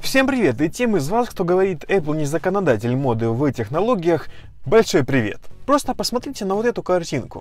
Всем привет! И тем из вас, кто говорит, Apple не законодатель моды в технологиях, большой привет! Просто посмотрите на вот эту картинку.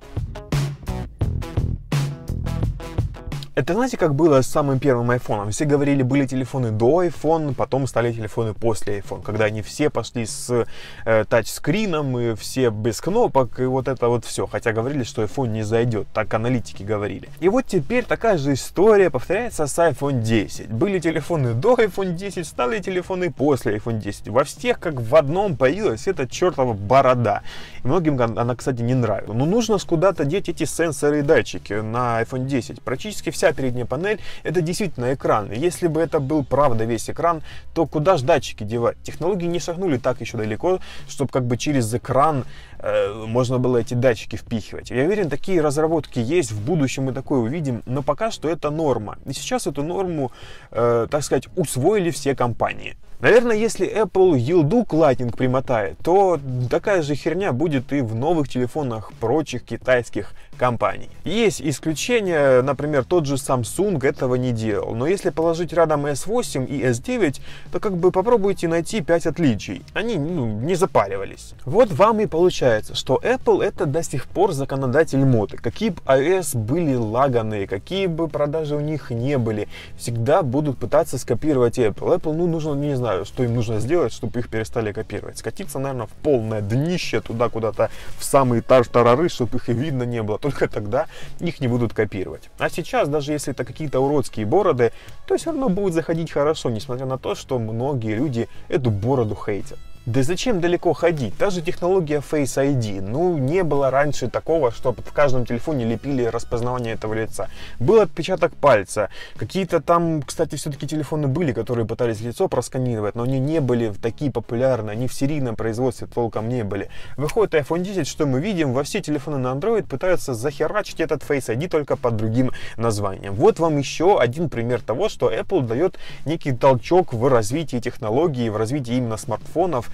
Это знаете, как было с самым первым iPhone? Все говорили, были телефоны до iPhone, потом стали телефоны после iPhone, когда они все пошли с тачскрином, и все без кнопок, и вот это вот все. Хотя говорили, что iPhone не зайдет, так аналитики говорили. И вот теперь такая же история повторяется с iPhone 10. Были телефоны до iPhone 10, стали телефоны после iPhone 10. Во всех как в одном появилась эта чертова борода. И многим она, кстати, не нравится. Но нужно куда-то деть эти сенсоры и датчики на iPhone 10. Практически вся передняя панель это действительно экран. И если бы это был правда весь экран, то куда же датчики девать? Технологии не шагнули так еще далеко, чтобы как бы через экран можно было эти датчики впихивать. Я уверен, такие разработки есть, в будущем мы такое увидим, но пока что это норма. И сейчас эту норму, так сказать, усвоили все компании. Наверное, если Apple елду к Lightning примотает, то такая же херня будет и в новых телефонах прочих китайских компаний. Есть исключения, например, тот же Samsung этого не делал. Но если положить рядом S8 и S9, то как бы попробуйте найти 5 отличий. Они не запаривались. Вот вам и получается, что Apple это до сих пор законодатель моды. Какие бы iOS были лаганые, какие бы продажи у них не были, всегда будут пытаться скопировать Apple. Apple, нужно, не знаю, что им нужно сделать, чтобы их перестали копировать. Скатиться, наверное, в полное днище, туда куда-то в самый тартарары, чтобы их и видно не было. Только тогда их не будут копировать. А сейчас, даже если это какие-то уродские бороды, то все равно будет заходить хорошо, несмотря на то, что многие люди эту бороду хейтят. Да зачем далеко ходить? Та же технология Face ID. Не было раньше такого, чтобы в каждом телефоне лепили распознавание этого лица. Был отпечаток пальца. Какие-то там, кстати, все-таки телефоны были, которые пытались лицо просканировать, но они не были такие популярные, они в серийном производстве толком не были. Выходит iPhone 10, что мы видим? Во все телефоны на Android пытаются захерачить этот Face ID только под другим названием. Вот вам еще один пример того, что Apple дает некий толчок в развитии технологий, в развитии именно смартфонов.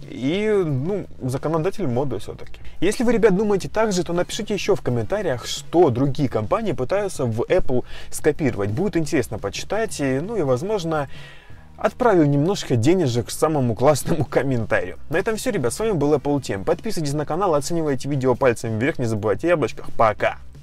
И, законодатель моды все-таки. Если вы, ребят, думаете так же, то напишите еще в комментариях, что другие компании пытаются в Apple скопировать. Будет интересно почитать, и, возможно, отправлю немножко денежек самому классному комментарию. На этом все, ребят. С вами был Apple Team. Подписывайтесь на канал, оценивайте видео пальцем вверх, не забывайте о яблочках. Пока!